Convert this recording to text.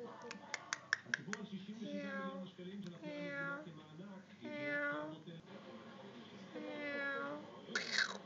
הסיפור על 66 מיליון השקלים שנתנה המדינה כמענק,